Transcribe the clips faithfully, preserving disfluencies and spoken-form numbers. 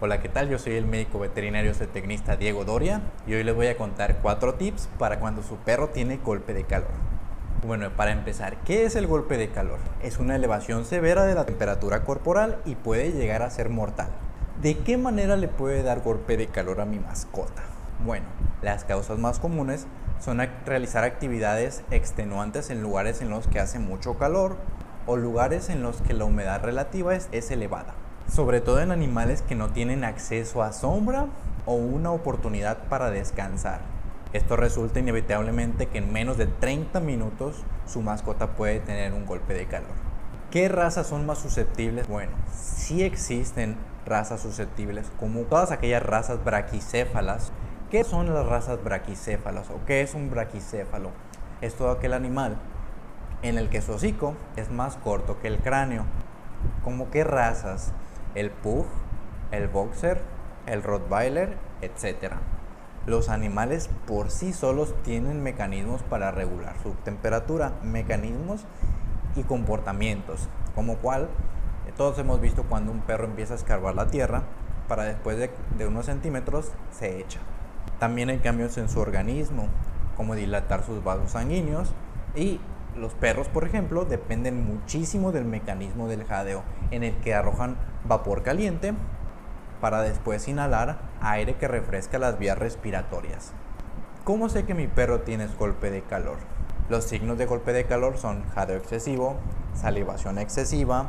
Hola, ¿qué tal? Yo soy el médico veterinario zootecnista Diego Doria y hoy les voy a contar cuatro tips para cuando su perro tiene golpe de calor. Bueno, para empezar, ¿qué es el golpe de calor? Es una elevación severa de la temperatura corporal y puede llegar a ser mortal. ¿De qué manera le puede dar golpe de calor a mi mascota? Bueno, las causas más comunes son realizar actividades extenuantes en lugares en los que hace mucho calor o lugares en los que la humedad relativa es, es elevada. Sobre todo en animales que no tienen acceso a sombra o una oportunidad para descansar. Esto resulta inevitablemente que en menos de treinta minutos su mascota puede tener un golpe de calor. ¿Qué razas son más susceptibles? Bueno, sí existen razas susceptibles, como todas aquellas razas braquicéfalas. ¿Qué son las razas braquicéfalas o qué es un braquicéfalo? Es todo aquel animal en el que su hocico es más corto que el cráneo. ¿Cómo qué razas? El pug, el boxer, el rottweiler, etcétera. Los animales por sí solos tienen mecanismos para regular su temperatura, mecanismos y comportamientos, como cual todos hemos visto cuando un perro empieza a escarbar la tierra para después de, de unos centímetros se echa. También hay cambios en su organismo, como dilatar sus vasos sanguíneos, y los perros, por ejemplo, dependen muchísimo del mecanismo del jadeo, en el que arrojan vapor caliente para después inhalar aire que refresca las vías respiratorias. ¿Cómo sé que mi perro tiene golpe de calor? Los signos de golpe de calor son jadeo excesivo, salivación excesiva,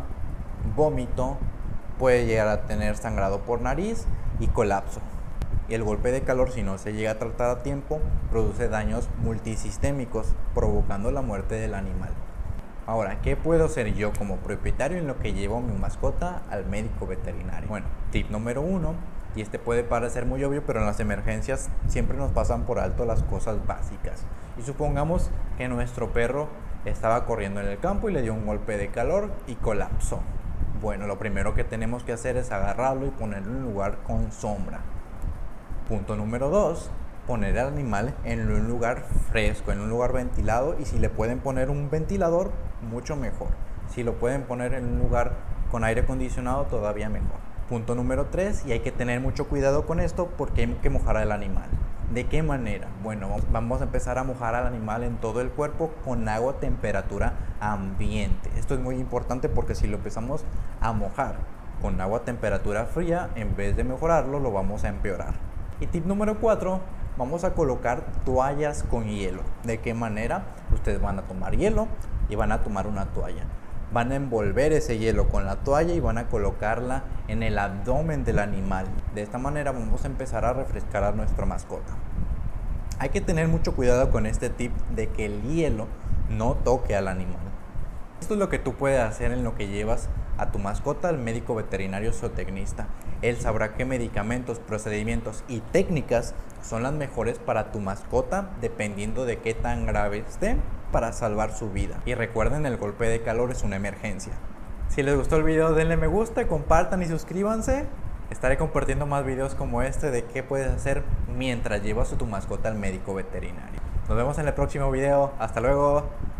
vómito, puede llegar a tener sangrado por nariz y colapso. Y el golpe de calor, si no se llega a tratar a tiempo, produce daños multisistémicos, provocando la muerte del animal. Ahora, ¿qué puedo hacer yo como propietario en lo que llevo a mi mascota al médico veterinario? Bueno, tip número uno, y este puede parecer muy obvio, pero en las emergencias siempre nos pasan por alto las cosas básicas. Y supongamos que nuestro perro estaba corriendo en el campo y le dio un golpe de calor y colapsó. Bueno, lo primero que tenemos que hacer es agarrarlo y ponerlo en un lugar con sombra. Punto número dos, poner al animal en un lugar fresco, en un lugar ventilado, y si le pueden poner un ventilador, mucho mejor. Si lo pueden poner en un lugar con aire acondicionado, todavía mejor. Punto número tres, y hay que tener mucho cuidado con esto porque hay que mojar al animal. ¿De qué manera? Bueno, vamos a empezar a mojar al animal en todo el cuerpo con agua a temperatura ambiente. Esto es muy importante porque si lo empezamos a mojar con agua a temperatura fría, en vez de mejorarlo, lo vamos a empeorar. Y tip número cuatro, vamos a colocar toallas con hielo. ¿De qué manera? Ustedes van a tomar hielo y van a tomar una toalla. Van a envolver ese hielo con la toalla y van a colocarla en el abdomen del animal. De esta manera vamos a empezar a refrescar a nuestra mascota. Hay que tener mucho cuidado con este tip de que el hielo no toque al animal. Esto es lo que tú puedes hacer en lo que llevas a tu mascota al médico veterinario zootecnista. Él sabrá qué medicamentos, procedimientos y técnicas son las mejores para tu mascota dependiendo de qué tan grave esté para salvar su vida. Y recuerden, el golpe de calor es una emergencia. Si les gustó el video, denle me gusta, compartan y suscríbanse. Estaré compartiendo más videos como este de qué puedes hacer mientras llevas a tu mascota al médico veterinario. Nos vemos en el próximo video. Hasta luego.